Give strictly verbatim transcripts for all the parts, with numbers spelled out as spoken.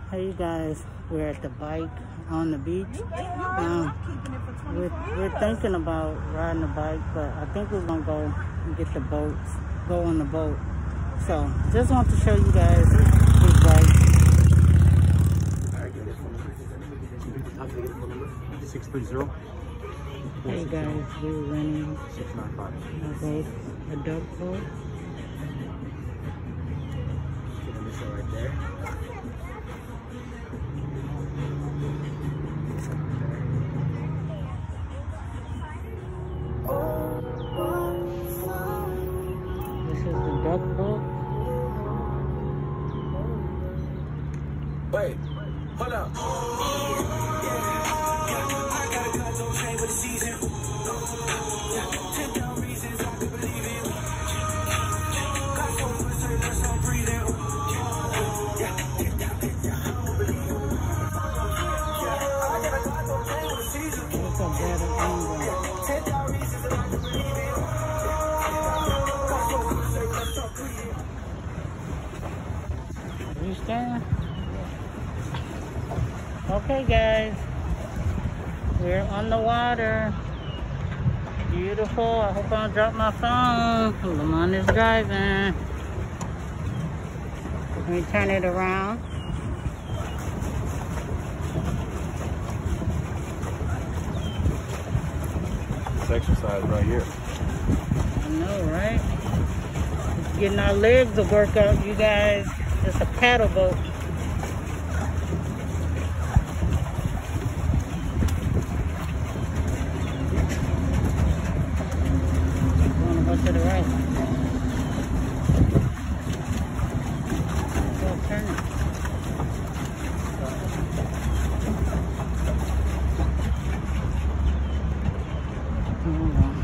Hey you guys, we're at the bike on the beach. Um, we're, we're thinking about riding a bike, but I think we're gonna go and get the boats, go on the boat. So just want to show you guys this bike. six three zero. Hey guys, we're renting six nine five. a boat, a duck boat. This right there. This is the duck boat. Wait, hold up. Okay guys, we're on the water. Beautiful. I hope I don't drop my phone. Lamont is driving. Let me turn it around. This exercise right here. I know, right? It's getting our legs to work out, you guys. It's a paddle boat. Go to the right. Go turn it. Hold on.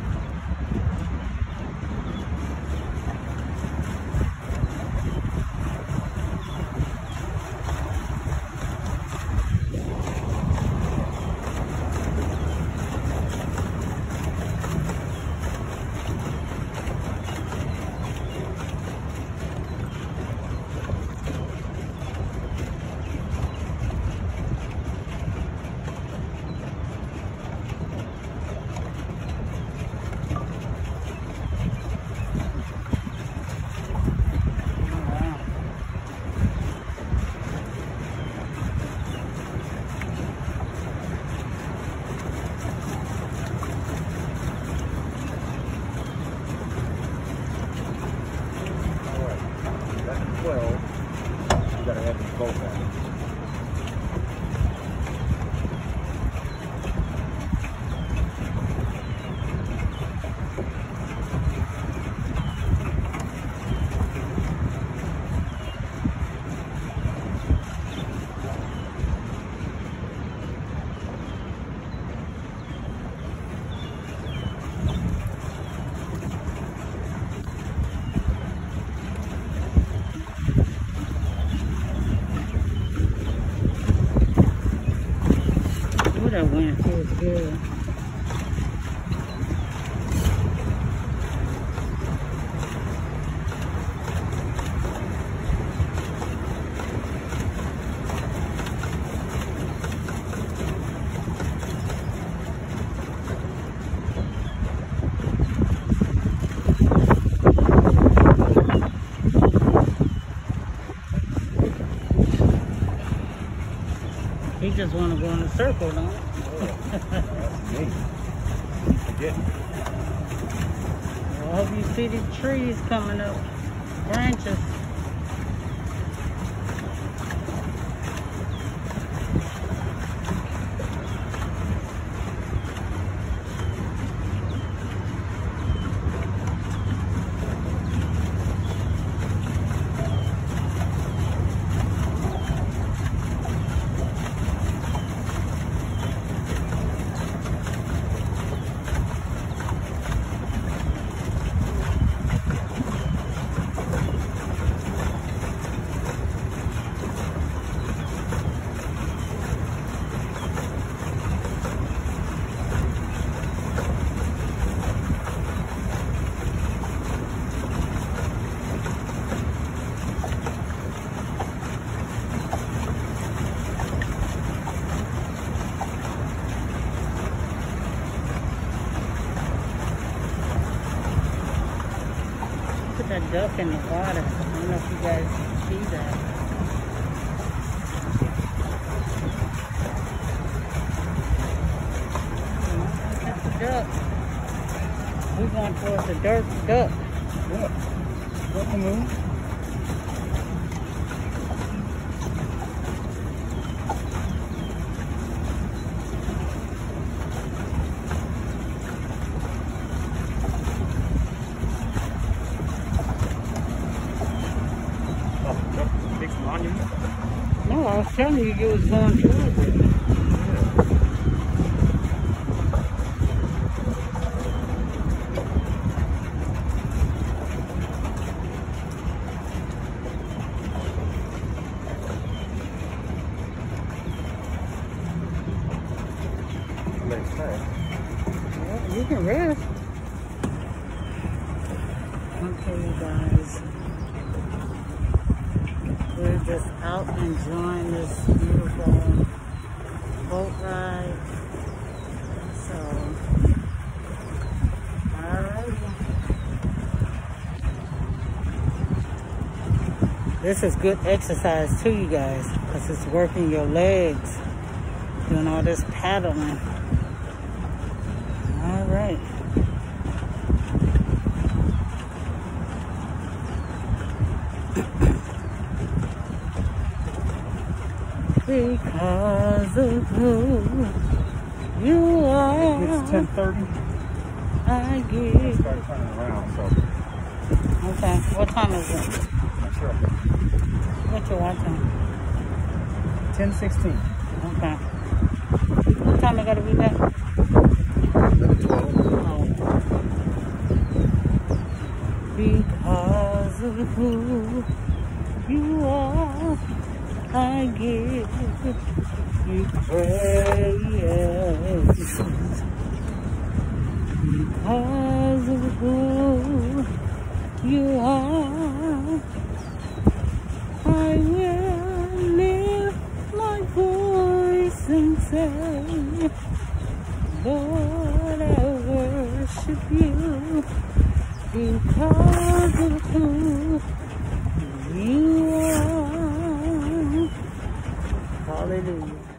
twelve, you gotta have them both out. That wind feels good. He just want to go in a circle, don't he? That's me. Forget. Well, I hope you see the trees coming up, branches. duck in the water. I don't know if you guys can see that. That's a duck. We're going towards the dirt duck. Look. Look the moon. No, I was telling you you was going towards it. Well, you can rest. Okay, you guys. We're just out enjoying this beautiful boat ride. So, alright. This is good exercise too, you guys, because it's working your legs, doing all this paddling. Alright. Because of who you are. It's ten thirty. I give. Start turning around, so. Okay, what time is it? Not sure. What's your watch time? ten sixteen. Okay. What time I gotta be back? eleven twelve. Oh. Because of who you are, I give you praise. Because of who you are, I will lift my voice and say, Lord, I worship you. Because of who you are. Hallelujah.